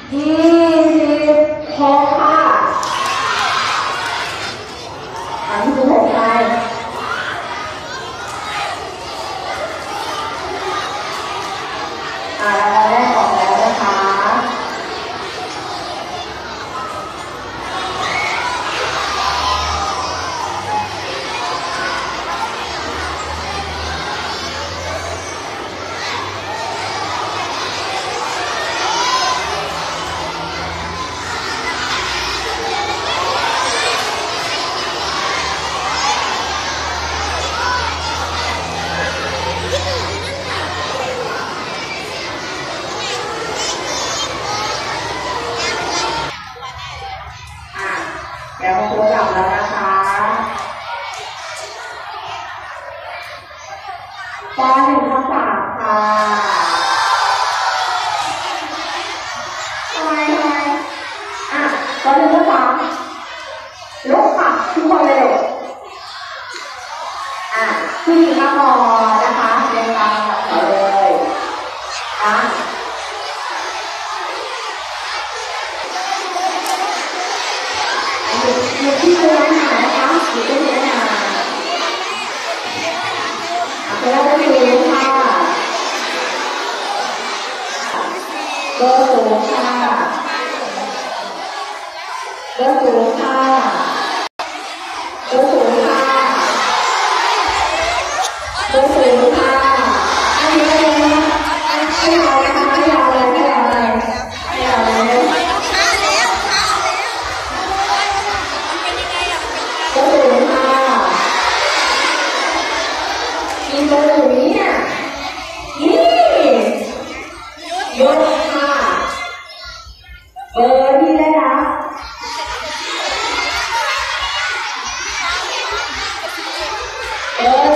พอค่ะอันที่6ใครเราได้ออกแล้วนะคะเดี๋ยวมาคุยกับแล้วนะคะป.1 ข้อ 3ค่ะทำไมป.1 ข้อ 3ลุกค่ะทุกคนเลยลูกผู้หญิงมาพอนะคะเรียนตามต่อเลยอยู่ที่ตัวอาหารนะคะอยู่ที่ตัวอาหารเราจะดูค่ะเบอร์สูงค่ะเบอร์สูงค่ะเบอร์สูงค่ะเบอร์สูงค่ะอันนี้เลยไม่เอาเลยค่ะไม่เอาเลยไม่เอาเลยไม่เอาเลยเบอร์สูงค่ะมีเบอร์อยู่นี่นี่ยศค่ะเบอร์ที่ได้รับเบอร์